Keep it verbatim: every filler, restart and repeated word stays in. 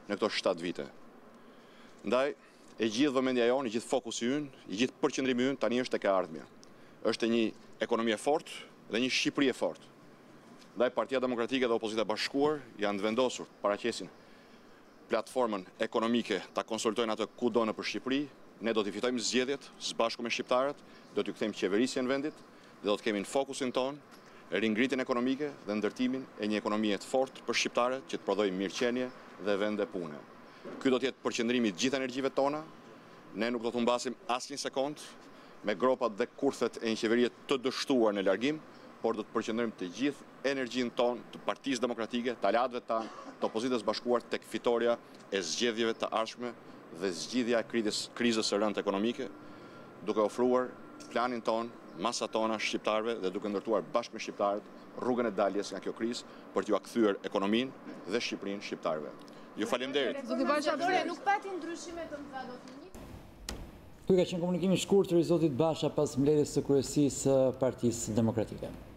në këto shtatë vite. Ndaj, e gjithë vëmendja jonë, i gjithë fokusi ynë, i gjithë përqendrimi ynë tani është tek e ardhmja. Është një ekonomi e fortë dhe një Shqipëri e fortë. Ndaj, Partia Demokratike dhe Opozita e Bashkuar janë vendosur të paraqesin platformën ekonomike ta konsultojnë atë kudo në për Shqipëri. Ne do t'i fitojmë zgjedhjet së bashku me shqiptarët, do t'ju kthejmë qeverisjen në vendit dhe do të kemi në fokusin ton ringritjen ekonomike dhe ndërtimin e një ekonomie të fortë për shqiptarët që të prodhojë mirëqenie dhe vende pune. Ky do të jetë përqendrimi i gjithë energjive tona. Ne nuk do të humbasim asnjë sekond me gropat dhe kurthet e një qeverie të dështuar në largim, por do të përqendrojmë të gjithë energjinë tonë të Partisë Demokratike, të aleatëve tanë, të Opozitës Bashkuar tek fitoria e zgjedhjeve të ardhshme dhe zgjidhja e krizës, krizës së rëndë ekonomike, duke ofruar planin ton, masat tona shqiptarëve dhe duke ndërtuar bashkë me shqiptarët rrugën e daljes nga kjo krizë për t'ju kthyer ekonominë dhe Shqipërinë shqiptarëve. Ju faleminderit. Zoti Basha, nuk pati ndryshime të mëdha do të një. Ky ka qenë komunikimi i shkurtër i zotit Basha pas mbledhjes së kryesisë së Partisë Demokratike.